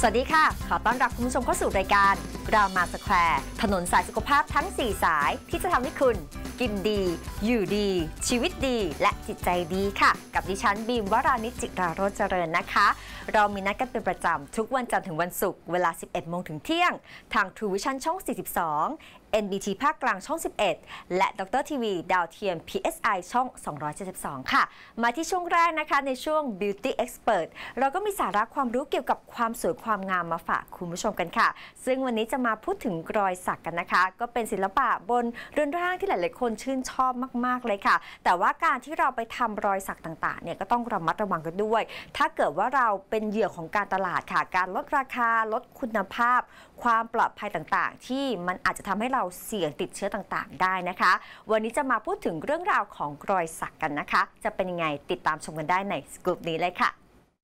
สวัสดีค่ะขอต้อนรับคุณผู้ชมเข้าสู่รายการรามาสแควร์ถนนสายสุขภาพทั้ง4สายที่จะทำให้คุณกินดีอยู่ดีชีวิตดีและจิตใจดีค่ะกับดิฉันบีมวรานิจ จิราโรจน์เจริญนะคะเรามีนัดกันเป็นประจำทุกวันจันทร์ถึงวันศุกร์เวลา 11 โมงถึงเที่ยงทาง True Vision ช่อง 42 NBT ภาคกลางช่อง 11 และดรทีวีดาวเทียม PSI ช่อง 272 ค่ะมาที่ช่วงแรกนะคะในช่วง Beauty Expert เราก็มีสาระความรู้เกี่ยวกับความสวยความงามมาฝากคุณผู้ชมกันค่ะซึ่งวันนี้จะมาพูดถึงรอยสักกันนะคะก็เป็นศิลปะบนเรือนร่างที่หลายๆคนชื่นชอบมากๆเลยค่ะแต่ว่าการที่เราไปทำรอยสักต่างๆเนี่ยก็ต้องระมัดระวังกันด้วยถ้าเกิดว่าเราเป็นเหยื่อของการตลาดค่ะการลดราคาลดคุณภาพความปลอดภัยต่างๆที่มันอาจจะทำให้เราเสี่ยงติดเชื้อต่างๆได้นะคะวันนี้จะมาพูดถึงเรื่องราวของรอยสักกันนะคะจะเป็นยังไงติดตามชมกันได้ในสกู๊ปนี้เลยค่ะ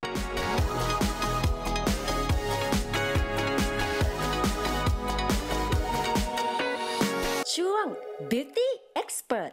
ช่วง Beauty Expert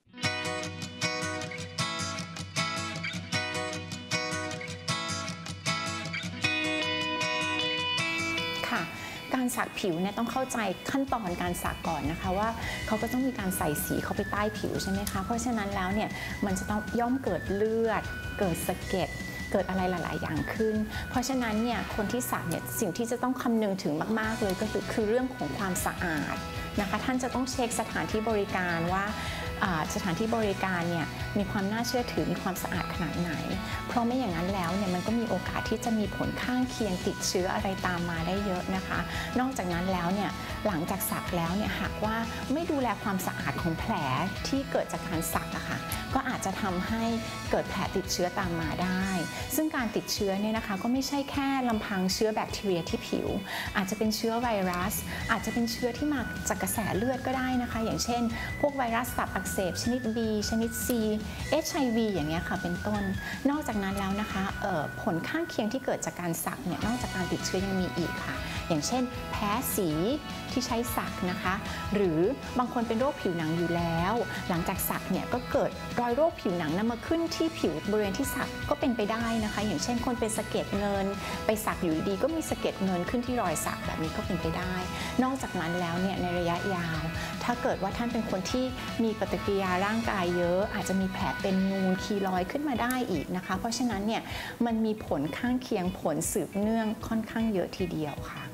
การสักผิวเนี่ยต้องเข้าใจขั้นตอนการสักก่อนนะคะว่าเขาก็ต้องมีการใส่สีเข้าไปใต้ผิวใช่ไหมคะเพราะฉะนั้นแล้วเนี่ยมันจะต้องย่อมเกิดเลือดเกิดสะเก็ดเกิดอะไรหลายๆอย่างขึ้นเพราะฉะนั้นเนี่ยคนที่สักเนี่ยสิ่งที่จะต้องคำนึงถึงมากๆเลยก็คือเรื่องของความสะอาดนะคะท่านจะต้องเช็คสถานที่บริการว่าสถานที่บริการเนี่ยมีความน่าเชื่อถือมีความสะอาดขนาดไหนเพราะไม่อย่างนั้นแล้วเนี่ยมันก็มีโอกาสที่จะมีผลข้างเคียงติดเชื้ออะไรตามมาได้เยอะนะคะนอกจากนั้นแล้วเนี่ยหลังจากสักแล้วเนี่ยหากว่าไม่ดูแลความสะอาดของแผลที่เกิดจากการสักอะค่ะก็อาจจะทำให้เกิดแผลติดเชื้อตามมาได้ซึ่งการติดเชื้อเนี่ยนะคะก็ไม่ใช่แค่ลำพังเชื้อแบคทีเรียที่ผิวอาจจะเป็นเชื้อไวรัสอาจจะเป็นเชื้อที่มาจากกระแสเลือดก็ได้นะคะอย่างเช่นพวกไวรัสตับอักเสบชนิด B ชนิด C HIV อย่างเงี้ยค่ะเป็นต้นนอกจากนั้นแล้วนะคะผลข้างเคียงที่เกิดจากการสักเนี่ยนอกจากการติดเชื้อยังมีอีกค่ะอย่างเช่นแพ้สีที่ใช้สักนะคะหรือบางคนเป็นโรคผิวหนังอยู่แล้วหลังจากสักเนี่ยก็เกิดรอยโรคผิวหนังนำมาขึ้นที่ผิวบริเวณที่สักก็เป็นไปได้นะคะอย่างเช่นคนเป็นสะเก็ดเงินไปสักอยู่ดีๆก็มีสะเก็ดเงินขึ้นที่รอยสักแบบนี้ก็เป็นไปได้นอกจากนั้นแล้วเนี่ยในระยะยาวถ้าเกิดว่าท่านเป็นคนที่มีปฏิกิริยาร่างกายเยอะอาจจะมีแผลเป็นนูนคีลอยด์ขึ้นมาได้อีกนะคะเพราะฉะนั้นเนี่ยมันมีผลข้างเคียงผลสืบเนื่องค่อนข้างเยอะทีเดียวค่ะ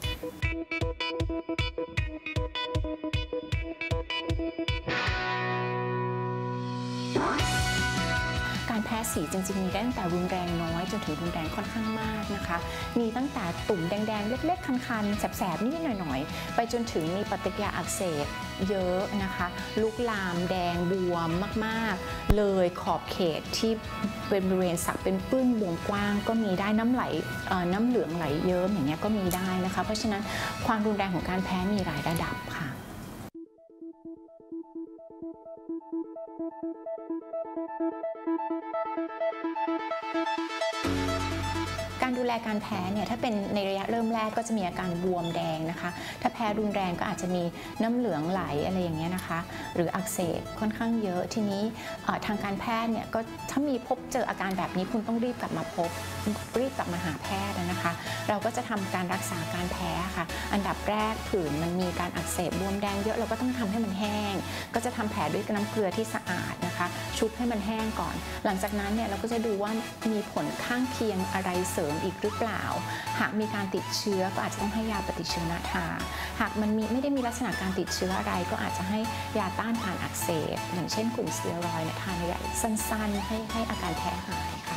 การแพ้สีจริงๆมีได้ตั้งแต่รุนแรงน้อยจนถึงรุนแรงค่อนข้างมากนะคะมีตั้งแต่ตุ่มแดงๆเล็กๆคันๆแสบๆนิดๆหน่อยๆไปจนถึงมีปฏิกิริยาอักเสบเยอะนะคะลุกลามแดงบวมมากๆเลยขอบเขตที่เป็นบริเวณสักเป็นปื้นบวมกว้างก็มีได้น้ำเหลืองไหลเยิ้มอย่างเงี้ยก็มีได้นะคะเพราะฉะนั้นความรุนแรงของการแพ้มีหลายระดับค่ะการดูแลการแพ้เนี่ยถ้าเป็นในระยะเริ่มแรกก็จะมีอาการบวมแดงนะคะถ้าแพ้รุนแรงก็อาจจะมีน้ำเหลืองไหลอะไรอย่างเงี้ยนะคะหรืออักเสบค่อนข้างเยอะทีนี้ทางการแพทย์เนี่ยก็ถ้ามีพบเจออาการแบบนี้คุณต้องรีบกลับมาหาแพทย์นะคะเราก็จะทำการรักษาการแพ้ค่ะอันดับแรกผื่นมันมีการอักเสบบวมแดงเยอะเราก็ต้องทำให้มันแห้งก็จะทำแผลด้วยน้ำเกลือที่สะอาดนะคะชุบให้มันแห้งก่อนหลังจากนั้นเนี่ยเราก็จะดูว่ามีผลข้างเคียงอะไรเสริมอีกหรือเปล่าหากมีการติดเชื้อก็อาจจะต้องให้ยาปฏิชีวนะทาหากมันไม่ได้มีลักษณะการติดเชื้ออะไรก็อาจจะให้ยาต้านทานอักเสบอย่างเช่นกลุ่มสเตียรอยด์ทานระยะสั้นๆให้อาการแพ้หายค่ะ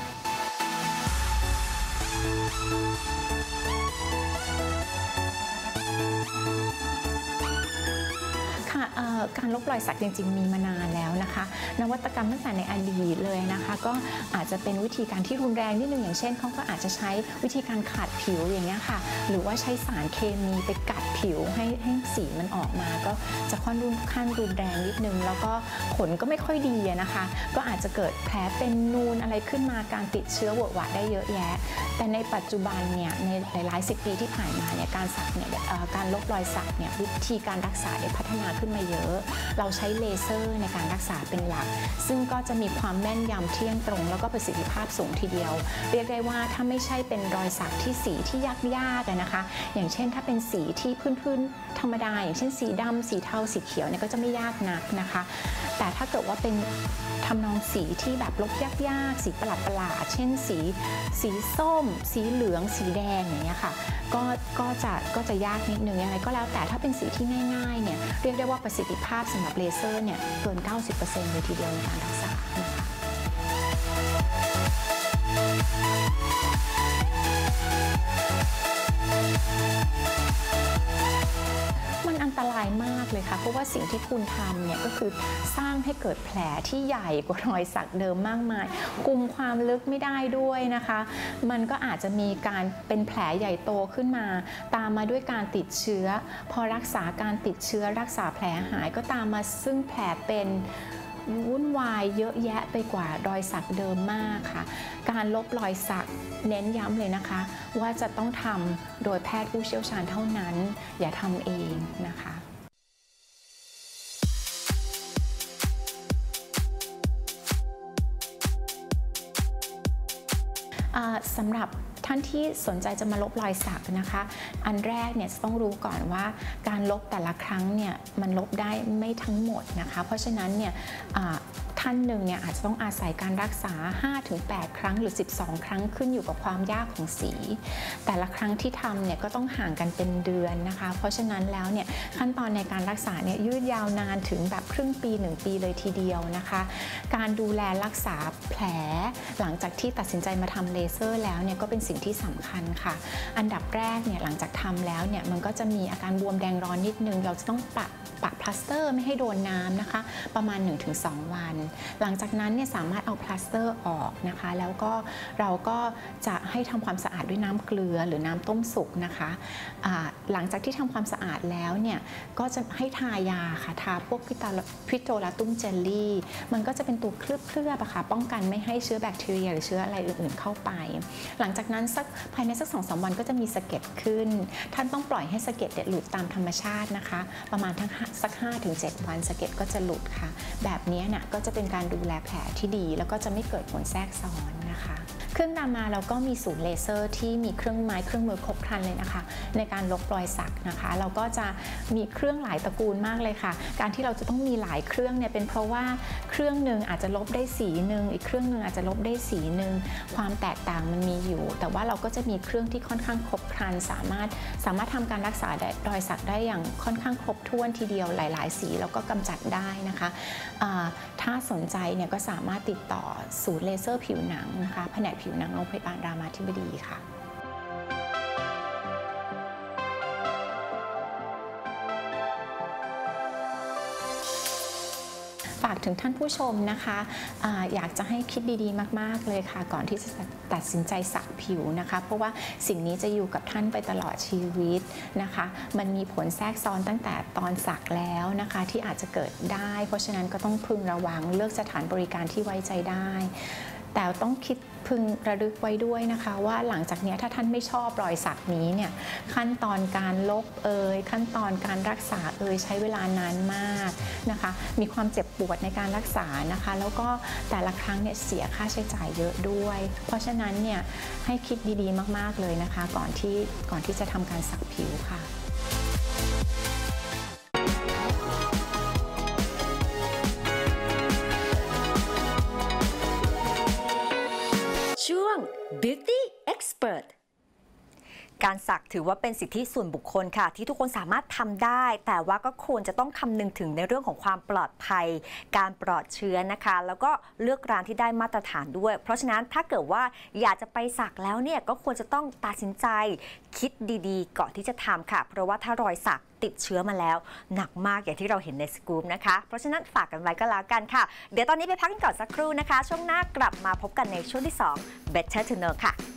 การลบรอยสักจริงๆมีมานานแล้วนะคะนวัตกรรมตั้งแต่ในอดีตเลยนะคะก็อาจจะเป็นวิธีการที่รุนแรงนิดนึงอย่างเช่นเขาก็อาจจะใช้วิธีการขัดผิวอย่างเงี้ยค่ะหรือว่าใช้สารเคมีไปกัดผิวให้สีมันออกมาก็จะค่อนข้างรุนแรงนิดนึงแล้วก็ผลก็ไม่ค่อยดีนะคะก็อาจจะเกิดแผลเป็นนูนอะไรขึ้นมาการติดเชื้อเวอะหวะได้เยอะแยะแต่ในปัจจุบันเนี่ยในหลายสิบปีที่ผ่านมาเนี่ยการสักเนี่ยการลบรอยสักเนี่ยวิธีการรักษาได้พัฒนาขึ้นมาเยอะเราใช้เลเซอร์ในการรักษาเป็นหลักซึ่งก็จะมีความแม่นยำเที่ยงตรงแล้วก็ประสิทธิภาพสูงทีเดียวเรียกได้ว่าถ้าไม่ใช่เป็นรอยสักที่สีที่ยากๆนะคะอย่างเช่นถ้าเป็นสีที่พื้นๆธรรมดาอย่างเช่นสีดำสีเทาสีเขียวเนี่ยก็จะไม่ยากนักนะคะแต่ถ้าเกิดว่าเป็นทำนองสีที่แบบลบยากๆสีประหลาดๆเช่นสีส้มสีเหลืองสีแดงอย่างเงี้ยค่ะก็จะยากนิดนึงยังไงก็แล้วแต่ถ้าเป็นสีที่ง่ายๆเนี่ยเรียกได้ว่าประสิทธิภาพสำหรับเลเซอร์เนี่ยเกิน 90% เลยทีเดียวในการรักษานะคะมันอันตรายมากเลยค่ะเพราะว่าสิ่งที่คุณทำเนี่ยก็คือสร้างให้เกิดแผลที่ใหญ่กว่ารอยสักเดิมมากมายกุมความลึกไม่ได้ด้วยนะคะมันก็อาจจะมีการเป็นแผลใหญ่โตขึ้นมาตามมาด้วยการติดเชื้อพอรักษาการติดเชื้อรักษาแผลหายก็ตามมาซึ่งแผลเป็นวุ่นวายเยอะแยะไปกว่ารอยสักเดิมมากค่ะการลบรอยสักเน้นย้ำเลยนะคะว่าจะต้องทำโดยแพทย์ผู้เชี่ยวชาญเท่านั้นอย่าทำเองนะคะสำหรับท่านที่สนใจจะมาลบรอยสักนะคะอันแรกเนี่ยจะต้องรู้ก่อนว่าการลบแต่ละครั้งเนี่ยมันลบได้ไม่ทั้งหมดนะคะเพราะฉะนั้นเนี่ยท่านหนึ่งเนี่ยอาจจะต้องอาศัยการรักษา 5-8 ครั้งหรือ 12 ครั้งขึ้นอยู่กับความยากของสีแต่ละครั้งที่ทำเนี่ยก็ต้องห่างกันเป็นเดือนนะคะเพราะฉะนั้นแล้วเนี่ยขั้นตอนในการรักษาเนี่ยยืดยาวนานถึงแบบครึ่งปี1 ปีเลยทีเดียวนะคะการดูแลรักษาแผลหลังจากที่ตัดสินใจมาทำเลเซอร์แล้วเนี่ยก็เป็นสิ่งที่สำคัญค่ะอันดับแรกเนี่ยหลังจากทำแล้วเนี่ยมันก็จะมีอาการบวมแดงร้อนนิดนึงเราจะต้องปะพลาสเตอร์ไม่ให้โดนน้ำนะคะประมาณ 1-2 วันหลังจากนั้นเนี่ยสามารถเอาพลาสเตอร์ออกนะคะแล้วก็เราก็จะให้ทำความสะอาดด้วยน้ำเกลือหรือน้ำต้มสุกนะคะหลังจากที่ทำความสะอาดแล้วเนี่ยก็จะให้ทายาค่ะทาพวกพิโตลาตุ้มเจลลี่มันก็จะเป็นตัวเคลือบค่ะป้องกันไม่ให้เชื้อแบคทีเรียหรือเชื้ออะไรอื่นๆเข้าไปหลังจากนั้นภายในสัก 2-3 วันก็จะมีสะเก็ดขึ้นท่านต้องปล่อยให้สะเก็ดหลุดตามธรรมชาตินะคะประมาณสัก 5-7 วันสะเก็ดก็จะหลุดค่ะแบบนี้เนี่ยก็จะเป็นการดูแลแผลที่ดีแล้วก็จะไม่เกิดผลแทรกซ้อนนะคะเครื่องนามาเราก็มีศูนย์เลเซอร์ที่มีเครื่องไม้เครื่องมือครบครันเลยนะคะในการลบรอยสักนะคะเราก็จะมีเครื่องหลายตระกูลมากเลยค่ะการที่เราจะต้องมีหลายเครื่องเนี่ยเป็นเพราะว่าเครื่องหนึ่งอาจจะลบได้สีหนึ่งอีกเครื่องหนึ่งอาจจะลบได้สีหนึ่งความแตกต่างมันมีอยู่แต่ว่าเราก็จะมีเครื่องที่ค่อนข้างครบครันสามารถทำการรักษารอยสักได้อย่างค่อนข้างครบถ้วนทีเดียวหลายๆสีแล้วก็กำจัดได้นะคะถ้าสนใจเนี่ยก็สามารถติดต่อศูนย์เลเซอร์ผิวหนังนะคะแผนกผิวหนังโรงพยาบาลรามาธิบดีค่ะฝากถึงท่านผู้ชมนะคะอยากจะให้คิดดีๆมากๆเลยค่ะก่อนที่จะตัดสินใจสักผิวนะคะเพราะว่าสิ่งนี้จะอยู่กับท่านไปตลอดชีวิตนะคะมันมีผลแทรกซ้อนตั้งแต่ตอนสักแล้วนะคะที่อาจจะเกิดได้เพราะฉะนั้นก็ต้องพึงระวังเลือกสถานบริการที่ไว้ใจได้แต่ต้องคิดพึงระลึกไว้ด้วยนะคะว่าหลังจากนี้ถ้าท่านไม่ชอบรอยสักนี้เนี่ยขั้นตอนการลบขั้นตอนการรักษาใช้เวลานานมากนะคะมีความเจ็บปวดในการรักษานะคะแล้วก็แต่ละครั้งเนี่ยเสียค่าใช้จ่ายเยอะด้วยเพราะฉะนั้นเนี่ยให้คิดดีๆมากๆเลยนะคะก่อนที่จะทำการสักผิวค่ะช่วง Beauty Expert การสักถือว่าเป็นสิทธิส่วนบุคคลค่ะที่ทุกคนสามารถทำได้แต่ว่าก็ควรจะต้องคำนึงถึงในเรื่องของความปลอดภัยการปลอดเชื้อนะคะแล้วก็เลือกร้านที่ได้มาตรฐานด้วยเพราะฉะนั้นถ้าเกิดว่าอยากจะไปสักแล้วเนี่ยก็ควรจะต้องตัดสินใจคิดดีๆก่อนที่จะทำค่ะเพราะว่าถ้ารอยสักติดเชื้อมาแล้วหนักมากอย่างที่เราเห็นในสกู๊ปนะคะเพราะฉะนั้นฝากกันไว้ก็แล้วกันค่ะเดี๋ยวตอนนี้ไปพักกันก่อนสักครู่นะคะช่วงหน้ากลับมาพบกันในช่วงที่ 2 Better to Know ค่ะ